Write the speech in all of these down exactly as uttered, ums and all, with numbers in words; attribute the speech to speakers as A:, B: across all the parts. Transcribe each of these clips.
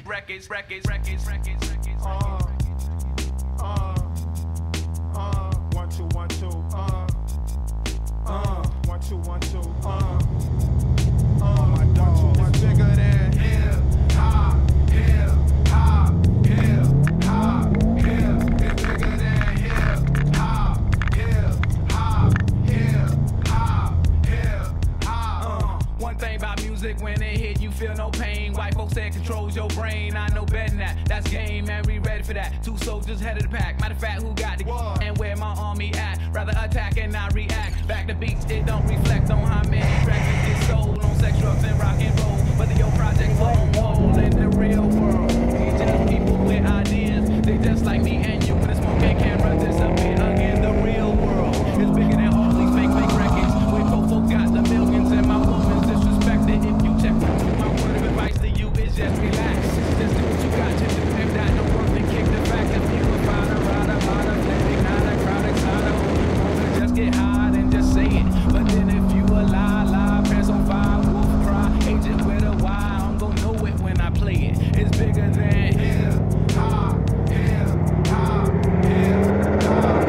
A: records, records, records, records, records.
B: Uh, uh, uh, one, two, one, two, uh, uh, one, two, one, two, uh, uh, my dog, one, two, bigger than hip hop, hip hop, hip hop, hip, it's bigger than hip hop, hip hop, hip hop, hip hop.
A: Uh, one thing about music, when it hit, you feel no pain. White folks say it controls your brain. I know better than that. That's game, man. We ready for that. Two soldiers head of the pack. Matter of fact, who got the
B: What?
A: and where my army at? Rather attack and not react. Back to beats, it don't reflect on how many records get sold on sex, drugs, and rock and roll. Whether your project's on hold in the real world, they just people with ideas. They just like me and you. When the smoke and cameras disappear again, the real world is bigger than all these fake, fake records. Where both folks got the millions and my woman's disrespected. If you check my word of advice to you is just relax. Just do what you got to do. If that don't work, then kick the fact that you will find a rider, rider, flipping, not a crowd, excited. Just get high and just say it. But then if you a lie, lie, pants on fire, wolf cry, agent with a Y, I'm gonna know it when I play it. It's bigger than
B: Hip hop, hip hop, hip hop,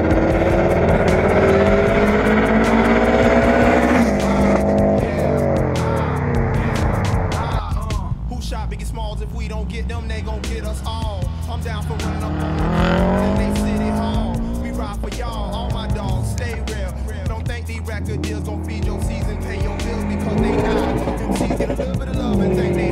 B: who shot Biggie Smalls? If we don't get them, they gon' get us all. I'm down for running up on the in they city hall. We ride for y'all, all my dogs, stay real. Don't think these record deals gon' feed your season, pay your bills because they not. M Cs get a little bit of love and think they